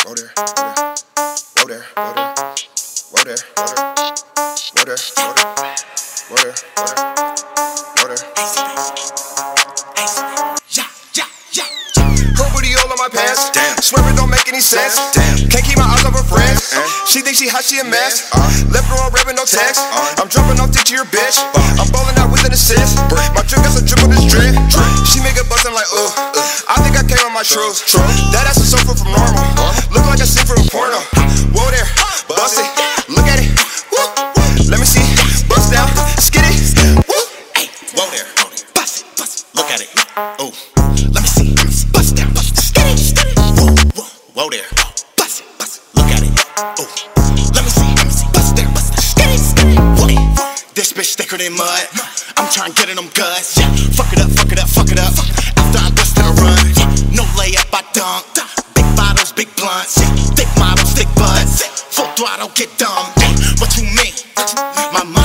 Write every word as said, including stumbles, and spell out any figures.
whoa there, whoa there, whoa there, whoa there, whoa there, whoa there, whoa there, whoa there, whoa there, whoa there, yeah, yeah, yeah. Her booty all on my pants, damn. Swear it don't make any sense, damn. Can't keep my eyes off her friends. Uh, she thinks she hot, she a mess. Uh, Left her on red with no text. Uh, I'm dropping off dick to your bitch. Uh, I'm balling out with an assist. My drink got some drip on this drip. She make it bust, I'm like, ooh. I think I came on my truth. That ass is so far from normal. Look like a scene from a porno. Whoa there, bust it. Look at it. Woo. Let me see. Bust down. Skid it. Woo. Hey, whoa there. Bust it. Bust it. Look at it. Oh. Let me see. Bust down. Bust it. Skid it. Skid it. Whoa. Whoa. Whoa there. Bust it. Bust it. Look at it. Oh. Let me see. Let me see. Bust down. Bust it. Skid it. Skid it. Whoa. This bitch thicker than mud. I'm trying to get in them guts. Yeah. Fuck it up. Fuck it up. Fuck it up. After I bust and I run. No layup, I dunk. Big bottles, big blunts. Thick models, thick butts. Full throttle, get dumb. What you mean? My